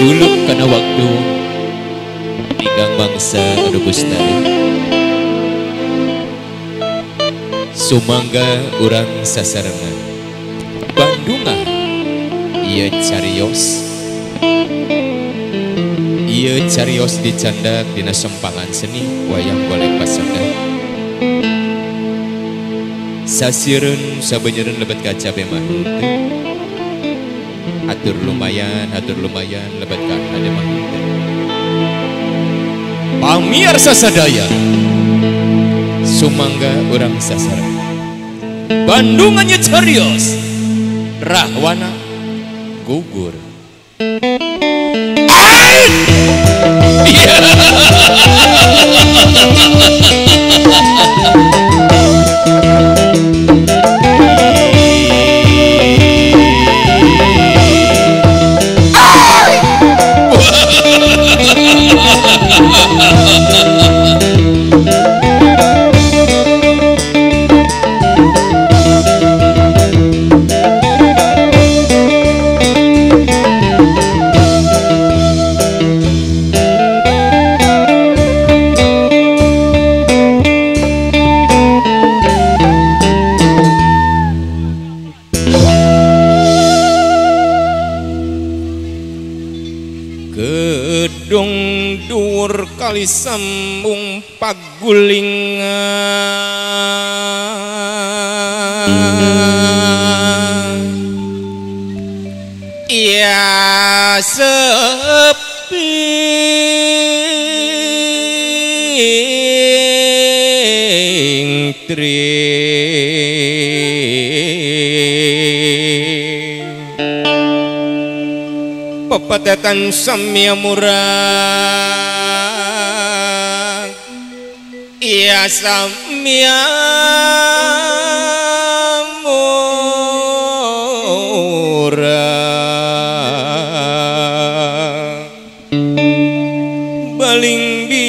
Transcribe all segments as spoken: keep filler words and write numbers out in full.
suluk karena waktu tigang bangsa anu bestari sumangga urang sasarengan Bandungah ieu carios ieu carios dicandak dina sempangan seni wayang golek pasada sasireun sabeunyereun lebet kaca mah henteu atur lumayan atur lumayan lebet ka hade mah henteu pamirsa sadaya sumangga urang sasarengan Bandung nya carios Rahwana gugur. Yeah. Kali sambung pagulingan ya sepi pepetetan samya murah ya samya murah baling bi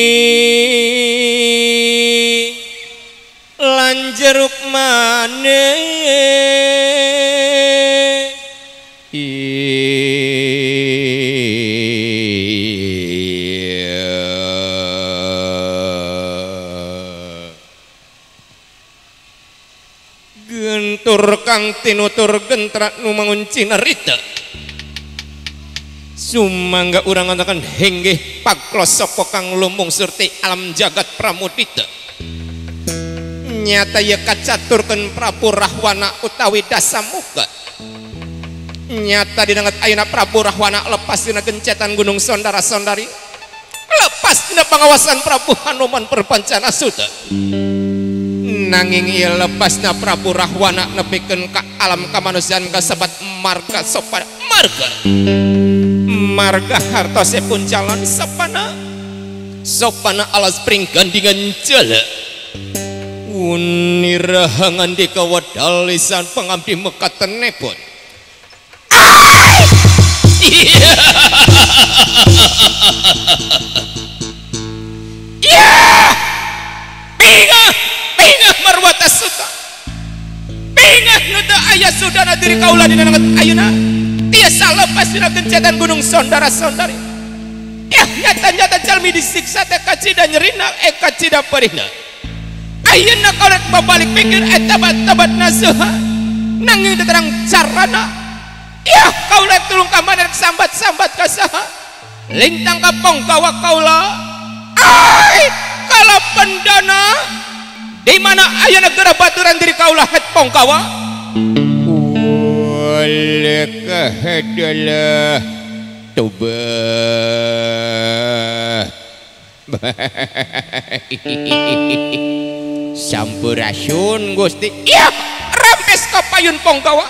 lanjeruk maneh gentur kang tinutur gentrak nu mangunci narita sumangga urang ngatakan henggih paglos sapa kang lumbung surti alam jagat pramudita nyata ye kacaturkeun Prabu Rahwana utawi Dasamuka nyata dinanget ayeuna Prabu Rahwana lepas dina gencetan gunung sondara-sondari lepas dina pengawasan Prabu Hanuman Perpancana Suta nanging ieu lepasna Prabu Rahwana nepikeun ka alam kamanusiaan kasebat marga sopan marga marga hartosipun calon sapana sopana alas pring gandingan jala unirahangan di kawadal lisan pengabdi mekatenepun iya iya pingah pingah marwata suta pingah nuda ayah sudana diri kaula dina nanget ayuna tiasa lepas dina gencetan gunung sondara-sondari ya nyata-nyata jalmi disiksa teh kacida nyerina eh kacida perihna ayeuna kaurek babalik pikir eh tabat-tabat naseha nanging terang carana ya kaula tulung ka maneh sambat-sambat ka saha lintang ka pongkawa kaula ai kala pendana di mana aya negara baturan diri kaula het pongkawa oleh kahadalah tobat sampurasun Gusti iya rampes ka payun pongkawa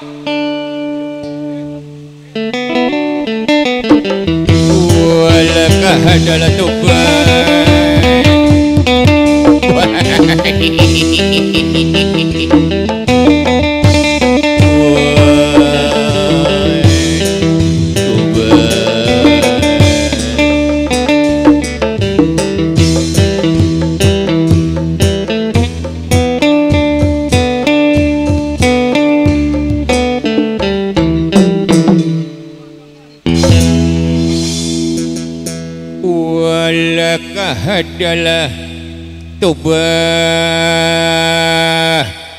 oleh kahadalah tobat adalah tobah.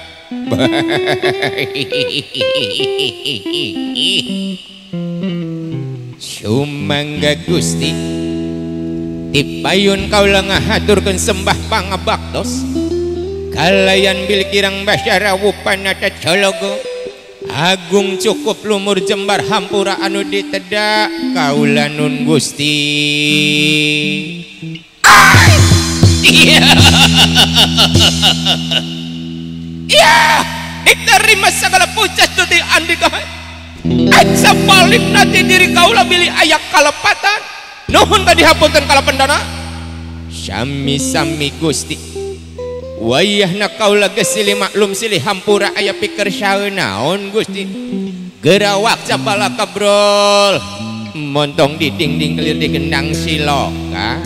Sumangga Gusti tipayun kaula ngahaturkeun sembah pangabaktos kalayan bilkirang basyara wupanata cologo agung cukup lumur jembar hampura anu ditedak kaula nun Gusti. Iya iya diterima segala pujas tuti andika aja balik nanti diri kaula bilih ayak kalepatan nuhun tadi hapunten kalapendana sami-sami Gusti wayahna kaula geus silih maklum silih hampura aya pikir saeunaon Gusti gerawak capala kabrol montong di dinding kelir di gendang siloka.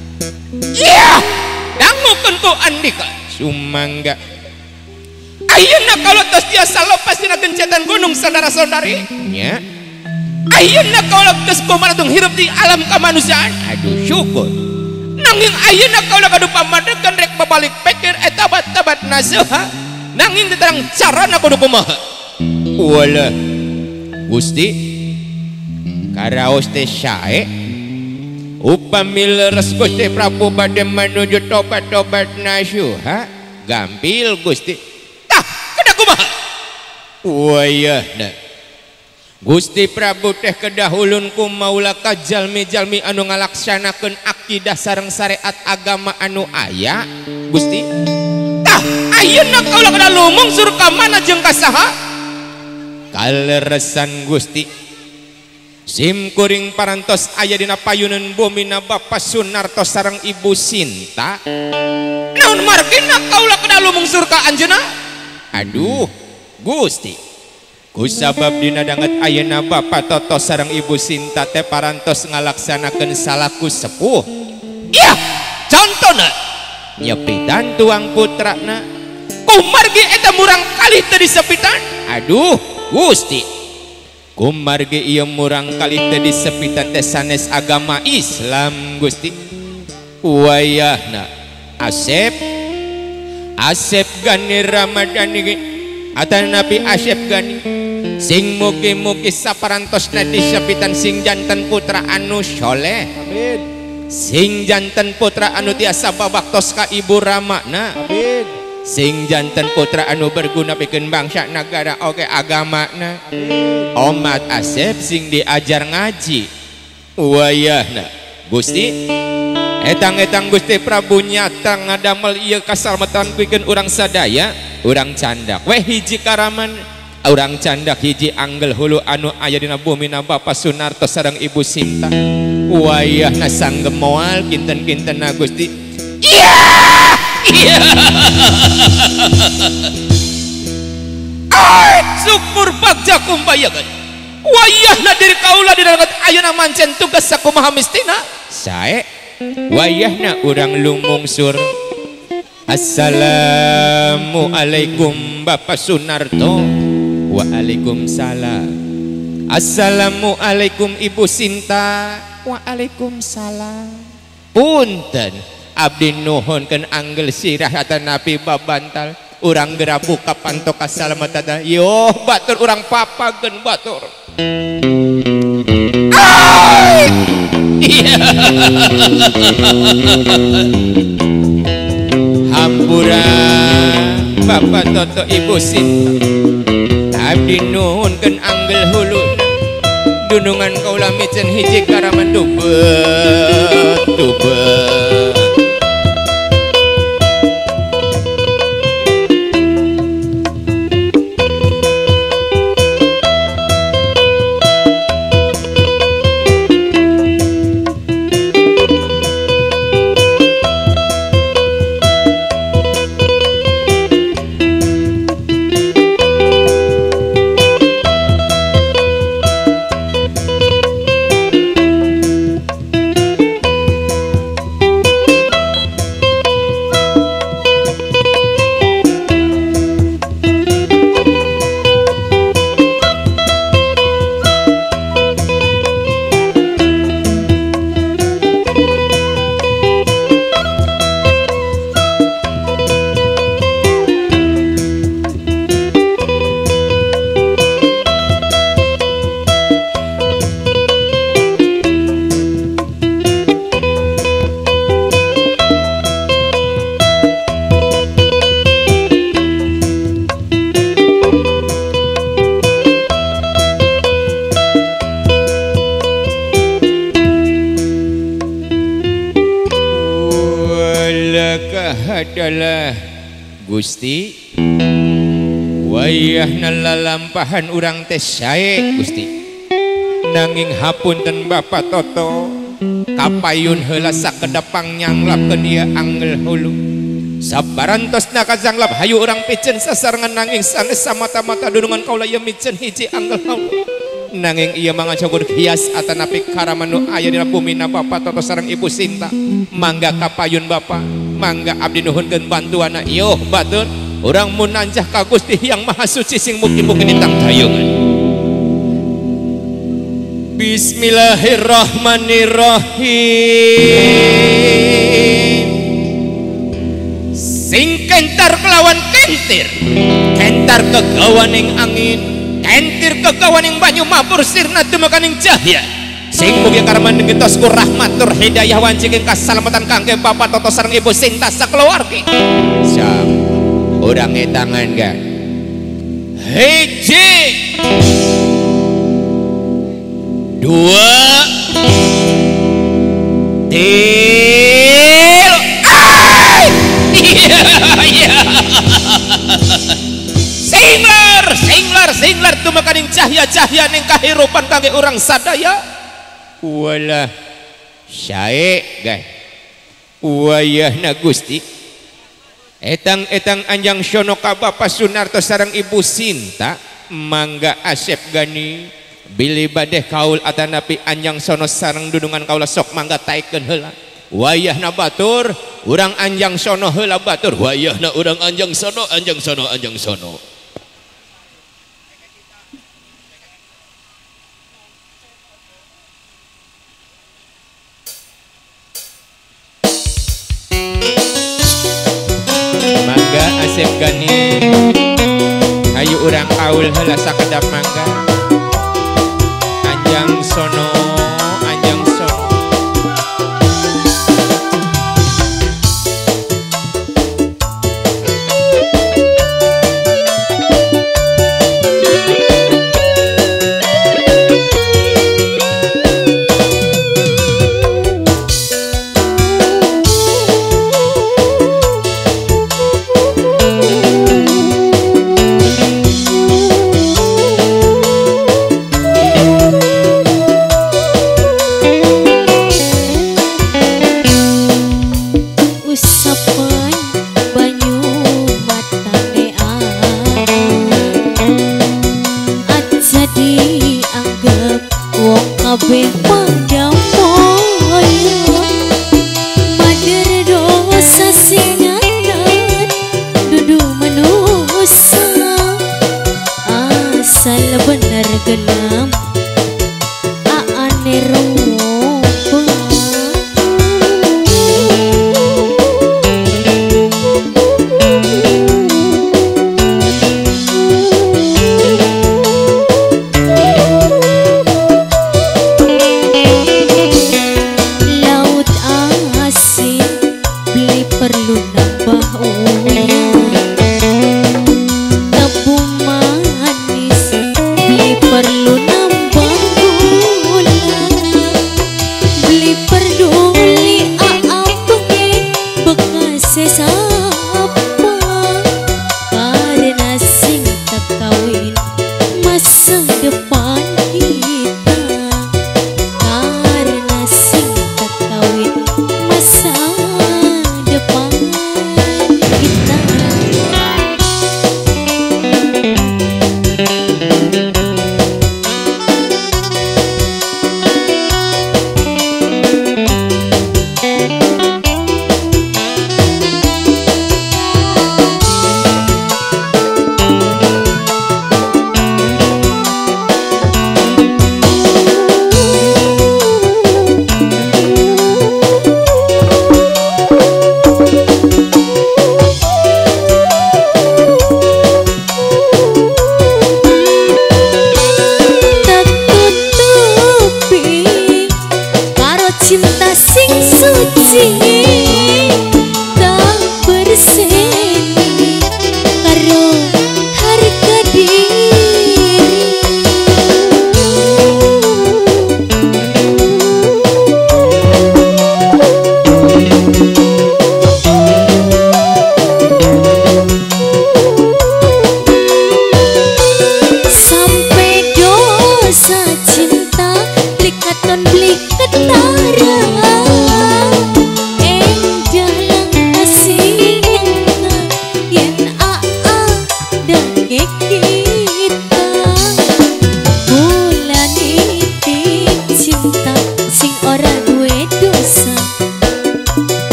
Iya dangukeun ku andika sumangga ayeuna kaula tos tiasa lepas dina gencetan gunung saudara-saudari nya ayeuna kaula geus kumaratung hirup di alam kamanusiaan aduh syukur nanging ayeuna kaula kadu pamadegan rek babalik pikir eta bat-bat nasaha nanging terang carana kudu kumaha wala Gusti karaos teh sae upami leres Gusti Prabu bade manuju tobat-tobat nasuha gampil Gusti kumaha wayahna Gusti Prabu teh kedahulun ku maula ka jalmi-jalmi anu ngalaksanakeun akidah sareng syariat agama anu aya Gusti tah ayeuna kaula kada lumung sur ka mana jeung ka saha kaleresan Gusti sim kuring parantos aya dina payuneun bumina Bapa Sunarto sareng Ibu Sinta naon margina kaula kada lumung sur ka anjeunna. Aduh Gusti kusabab dina danget ayeuna Bapa Toto sareng Ibu Sinta teh parantos ngalaksanakeun salaku sepuh iya contona nyepitan tuang putrana kumargi eta murang kalih teu disepitan. Aduh Gusti kumargi ieu murang kalih teu disepitan teh sanes agama Islam Gusti wayahna Asep Asep Gani Ramadhani atan Nabi Asep Gani sing mugi-mugi saparantosna disepitan sing janten putra anu soleh amin sing janten putra anu tiasa babaktos ka ibu ramana amin sing janten putra anu berguna pikeun bangsa negara oge agamana amin omat Asep sing diajar ngaji wayahna Gusti etang-etang Gusti Prabu nyata ngadamel ieu kasalmetan pikeun urang sadaya urang candak we hiji karaman urang candak hiji anggel hulu anu aya dina bumina Bapa Sunarto sareng Ibu Sinta wayahna sanggem moal kinten-kintenna Gusti. Iya iya ay syukur bagja kumbayakeun wayahna diri kaula dina ayeuna mancen tugas sakumaha mistina sae wayahna urang lumungsur assalamualaikum Bapak Sunarto waalaikumsalam assalamualaikum Ibu Sinta waalaikumsalam punten abdi nuhunkeun anggel sirah atan Nabi babantal urang geura buka pantok kasalamatan yo batur urang papageun batur ay iya hampura Bapak Toto Ibu Sinta abdi nuhunkeun anggel hulu dunungan kaula micen hiji karaman dubet dubet adalah Gusti wayahna lalampahan urang teh sae Gusti nanging hapunten Bapak Toto kapayun heula sakedap pangnyanglapkeun ieu anggel hulu sabarantos nakazanglap hayu urang piceun sasarengan nanging sanes samata-mata dunungan kaula ieu miceun hiji anggel hulu nanging ieu mangacogur hias atanapi karamanu aya dina bumina Bapak Toto sareng Ibu Sinta mangga kapayun Bapak mangga abdi nuhunkeun bantuana ieuh batur urang munanjah ka Gusti Yang Maha Suci sing mugi-mugi ditang dayungan. Bismillahirrahmanirrahim. Sing kentar kelawan kentir, kentar kegawaning angin, kentir kegawaning banyu mabur sirna tumekaning cahya. Sing mugi karman ngetos ku rahmatur hidayah wancing kasalamatan kangge Bapak Toto sareng Ibu Sinta sakeluargi. Sam, urang tangan ga. Hiji dua tiga iya iya singlar singlar singlar tumekaning cahya-cahya ning kahirupan kangge urang sadaya walah sae guys wayahna Gusti etang-etang anjang sono ka Bapak Sunarto sareng Ibu Sinta mangga Asep Gani Billy badeh kaul atanapi anjang sono sareng dudungan kaula sok mangga taikeun heula wayahna batur urang anjang sono heula batur wayahna urang anjang sono anjang sono anjang sono mangga Asep Gani ayo urang kaul heula sakedap mangga anjang sono anjang sono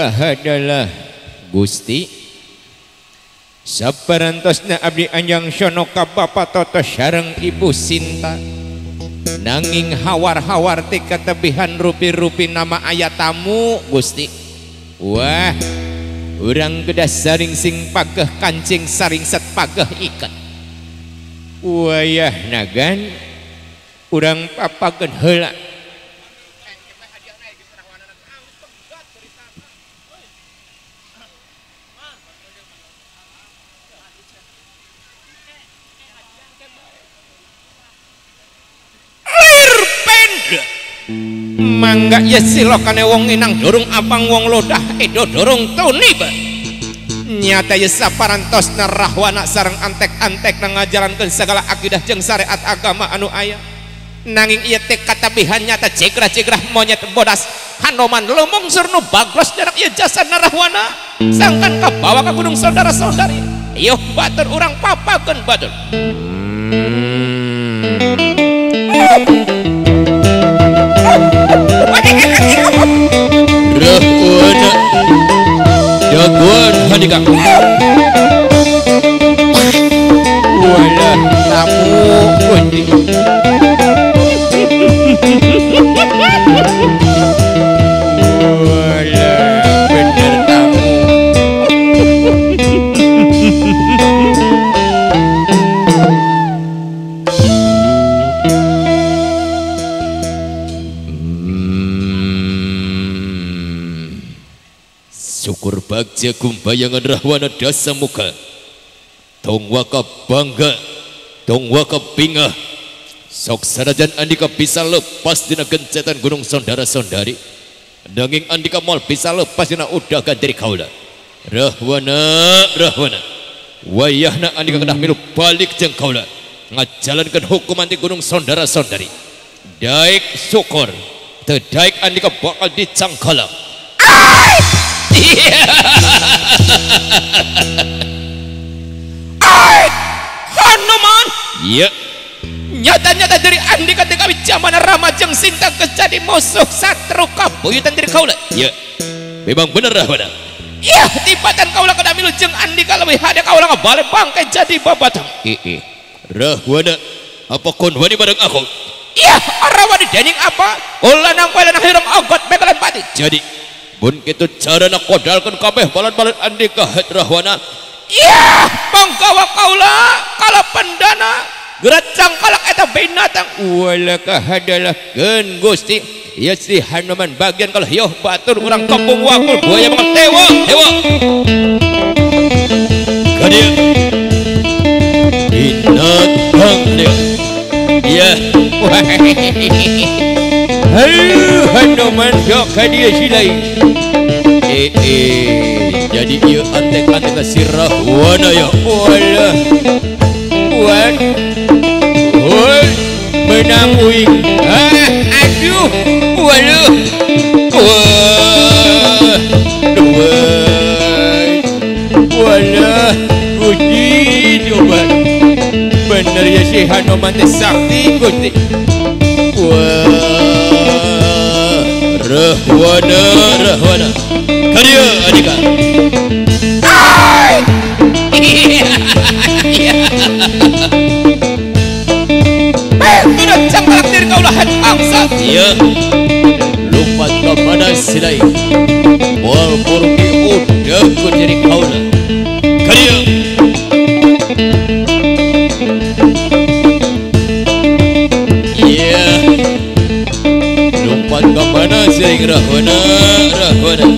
kahadalah Gusti saparantosna abdi anjang sono ka Bapa Toto sareng Ibu Sinta nanging hawar-hawar ti katebihan rupi-rupi nama ayat tamu Gusti. Wah, urang gedah saring sing pageh kancing saring set pageh ikat wayah nagan urang papagen heula mangga ya silokane wong inang dorong abang wong lodah edo dorong tuniba nyata ya saparantosna rahwana sareng antek-antek na ngajarankeun segala akidah jeung syariat agama anu aya nanging ieu teh katabihan nyata cegrah-cegrah monyet bodas hanoman leumeung surnu baglos jarak ieu jasadna rahwana sangkan kabawa ka gunung saudara-saudari yuh batur urang papakeun batur. Rahwana jagoan handika walah tamu kundi walah bener tamu syukur bagja kumbayangan rahwana dasa muka tong waka bangga tong waka bingah sok sarajan andika bisa lepas dina gencetan gunung saudara-saudari daging andika mal bisa lepas dina udaga dari kaula rahwana rahwana wayahna andika kedah milu balik jeung kaula ngajalankeun hukuman di gunung saudara-saudari daik syukur teu daik andika bakal dicangkala. Hanuman iya nyata-nyata dari andi ketika zaman Rama jeung Sinta kejadi musuh satru kabuyutan diri kaula iya memang bener Rahwana iya tibatan kaula kada milu jeung andi kalebih hade kaula ngabale bangke jadi babatang heeh Rahwana apa kon wani bareng aku iya Rahwana dening apa kula nang palenang hirang ogot bekalan pati jadi bun kitu carana kodalkeun kabeh balan-balan andi ka Rahwana iya pangkawa kaula kala pendana geracang kalak eta binatang wala kahadalahkeun Gusti ya si Hanuman bagian kalau yoh batur urang kampung wakul buaya bakal tewa tewa kadia binatang dia iya halo Hanuman yo kadia silai eh eh jadi ieu antek-antek si Rahwana ya wala wan woi menang uing ah aduh wala wah wah wala Gusti coba bener ya si Hanuman teh sakti Gusti wah Rahwana Rahwana kadia adika ai sudah cangkalak diri kaulahan bangsa iya lupa kepada silai wal burki udah ku diri kaula kadia iya lupa kepada silai Rahwana Rahwana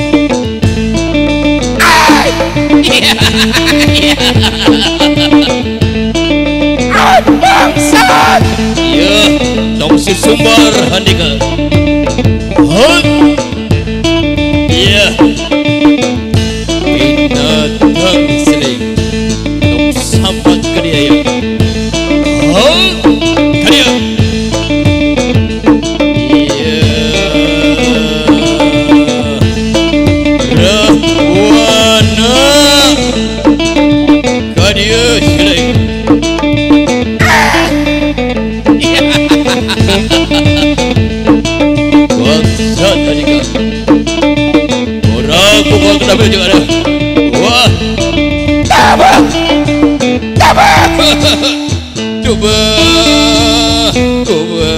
bangsat iya tong si sumbar handika hot iya binatang seling tong sambat ke dia ya hot ke dia iya Rahwana ke dia seling Coba coba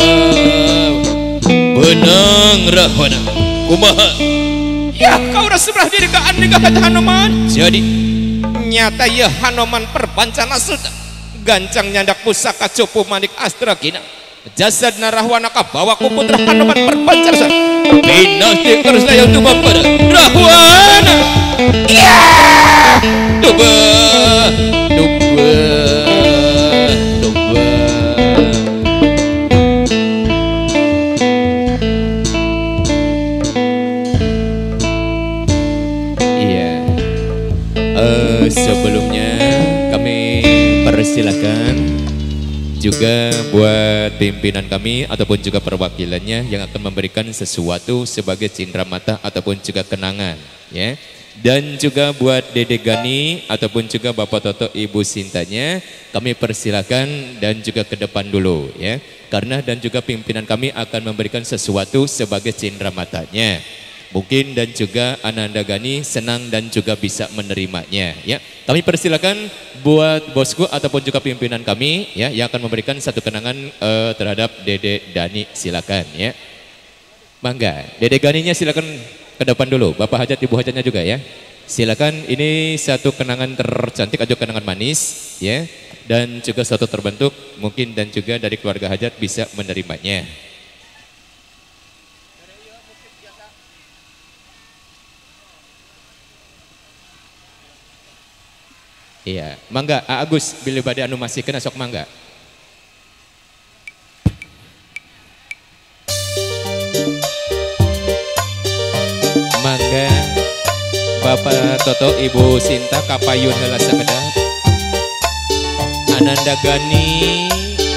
benang rahwana kumaha ya kau rasa belah diri ka andika kata Hanoman jadi nyata ya Hanoman perpancana sudah gancang nyandak pusaka cupu manik astra kina jasad narahwana kabawa ku putra Hanoman perpancana binasti kersa yang tuba pada rahwana iya coba coba sebelumnya kami persilakan juga buat pimpinan kami ataupun juga perwakilannya yang akan memberikan sesuatu sebagai cindramata ataupun juga kenangan ya. Dan juga buat Dede Gani ataupun juga Bapak Toto Ibu Sintanya kami persilakan dan juga ke depan dulu ya. Karena dan juga pimpinan kami akan memberikan sesuatu sebagai cindramatanya. Mungkin dan juga Ananda Gani senang dan juga bisa menerimanya ya. Kami persilakan buat bosku ataupun juga pimpinan kami ya yang akan memberikan satu kenangan uh, terhadap Dede Dani, silakan ya. Mangga, Dede Ganinya silakan ke depan dulu. Bapak Hajat, Ibu Hajatnya juga ya. Silakan, ini satu kenangan tercantik atau kenangan manis ya dan juga satu terbentuk mungkin dan juga dari keluarga Hajat bisa menerimanya. Iya, mangga A Agus bila badai anu masih kena sok mangga. Mangga Bapak Toto Ibu Sinta kapayun heula sakedah. Ananda Gani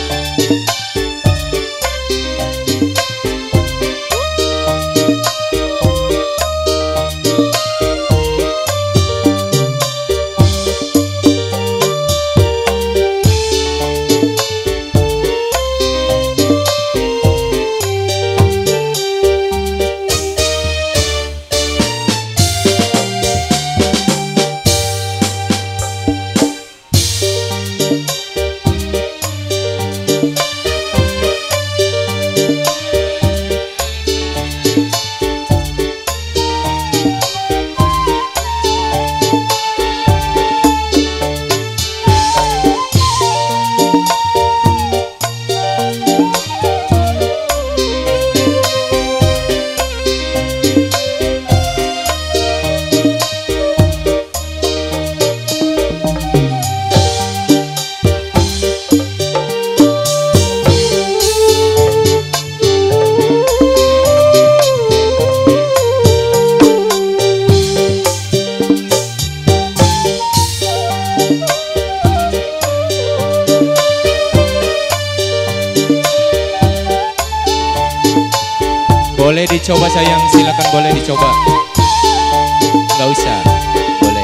boleh dicoba sayang, silakan boleh dicoba. Nggak usah, boleh.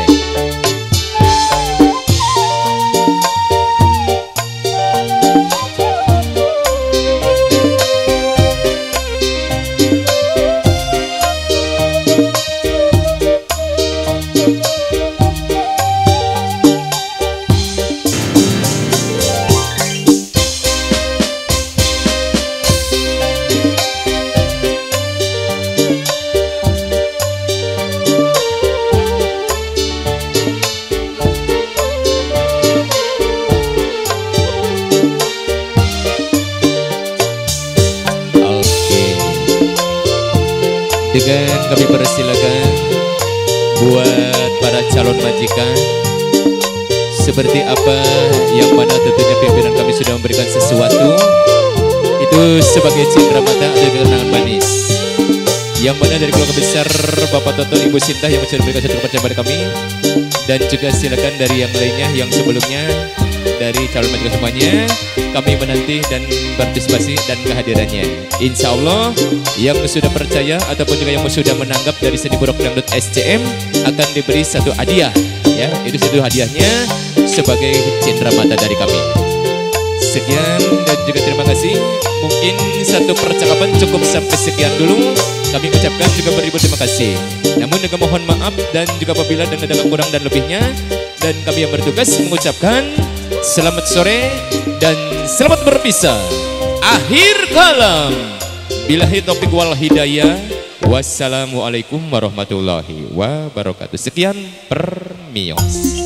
Dengan kami persilakan buat para calon majikan seperti apa yang mana tentunya pimpinan kami sudah memberikan sesuatu itu sebagai cindramata atau kenangan manis yang mana dari keluarga besar Bapak Toto Ibu Sinta yang sudah memberikan satu kepercayaan pada kami, dan juga silakan dari yang lainnya yang sebelumnya dari calon majikan semuanya kami menanti dan berpartisipasi dan kehadirannya. Insya Allah yang sudah percaya ataupun juga yang sudah menanggap dari seni buruk dangdut S C M akan diberi satu hadiah ya, itu satu hadiahnya sebagai cindramata dari kami. Sekian dan juga terima kasih. Mungkin satu percakapan cukup sampai sekian dulu. Kami ucapkan juga beribu terima kasih. Namun dengan mohon maaf dan juga apabila dengan ada kurang dan lebihnya, dan kami yang bertugas mengucapkan selamat sore dan selamat berpisah. Akhir kalam. Billahi taufiq wal hidayah. Wassalamualaikum warahmatullahi wabarakatuh. Sekian, permios.